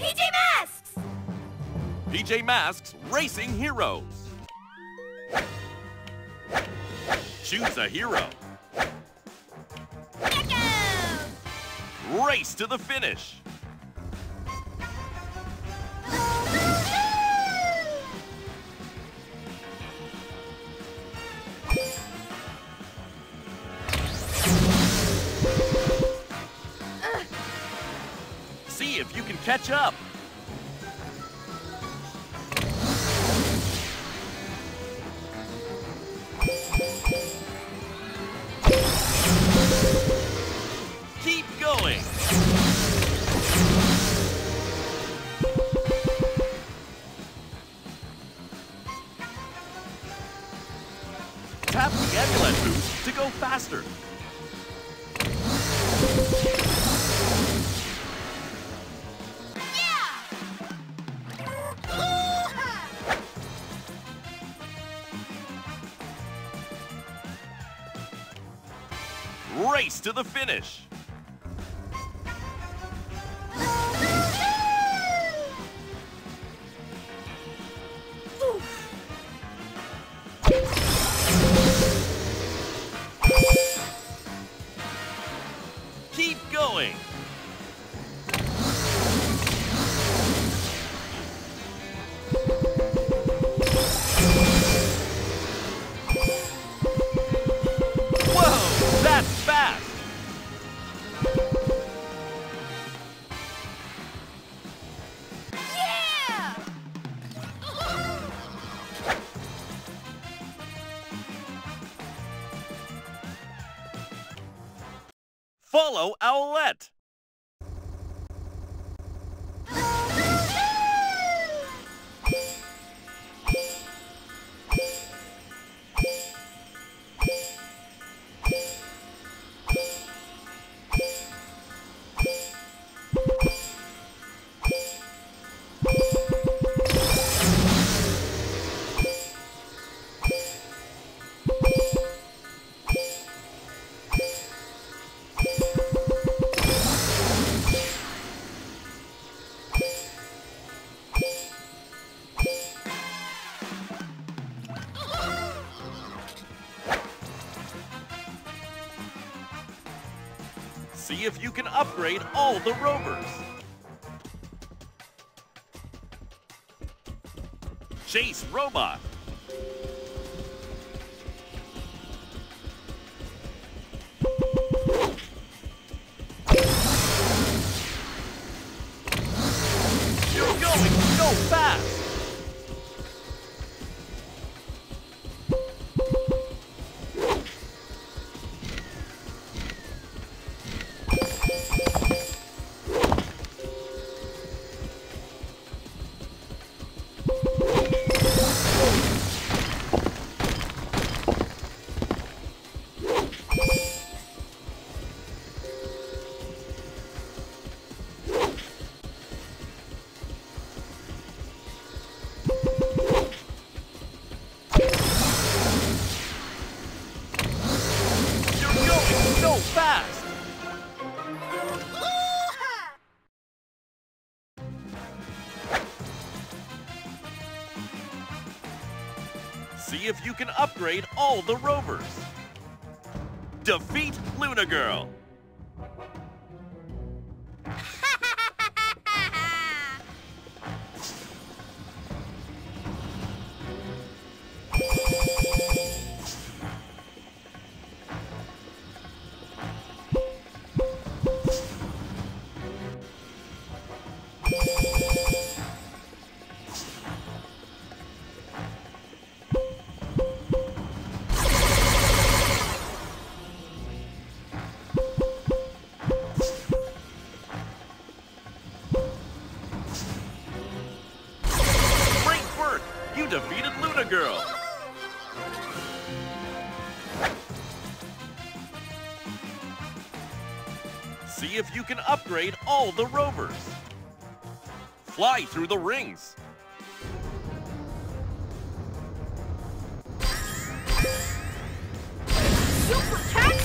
Masks! PJ Masks Racing Heroes. Choose a hero. Gecko! Race to the finish. See if you can catch up. Keep going. Tap the amulet boost to go faster. Race to the finish. Keep going. Whoa, that's fast. Yeah! Follow Owlette. See if you can upgrade all the rovers. Chase Robot. You're going so fast. So fast! See if you can upgrade all the rovers. Defeat Luna Girl. You defeated Luna Girl! See if you can upgrade all the rovers. Fly through the rings. Super Cat